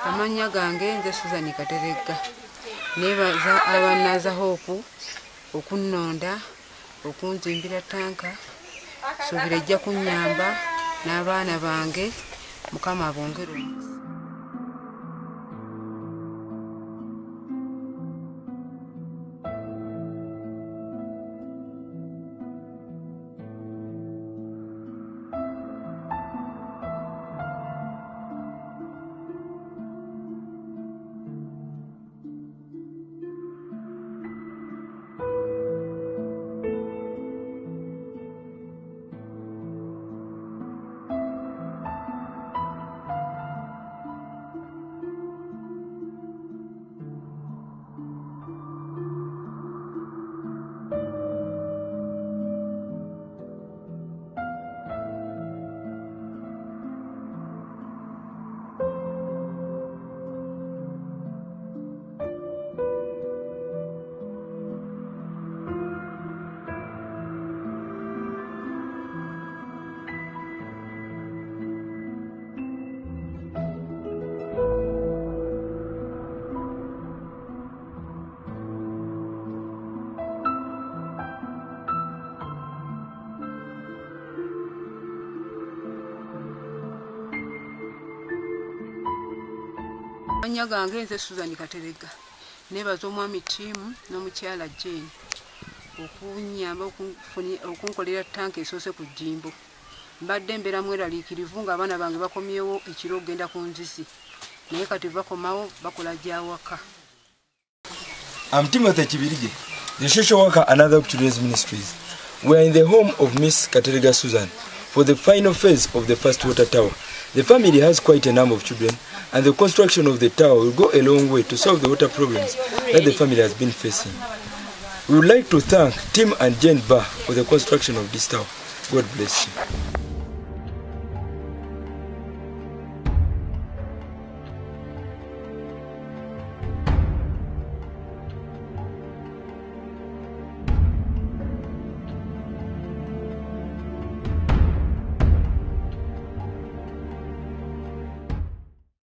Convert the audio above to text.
Amannya gange nze Susan Kateregga. Nebaza abanaza Hope okunnonda okunzimbira tanka suubira ejja kunnyamba n'abaana bange Mukama abongere omukisa. Amannya gange nze Susan Kateregga. Nebaza omwami Ttiimu n'omukyala Jane okunnyamba okunkolera tanka esoose ku Jjimbo. Mbadde mbeera mweraliikirivu ng'abaana bange bakomyewo ekiro okugenda ku nzizi, naye kati bakomawo bakola gy'awaka. I'm Timothy Kibirige, the social worker and other children's ministries. We are in the home of Miss Kateregga Susan for the final phase of the first water tower. The family has quite a number of children, and the construction of the tower will go a long way to solve the water problems that the family has been facing. We would like to thank Tim and Jane Barr for the construction of this tower. God bless you.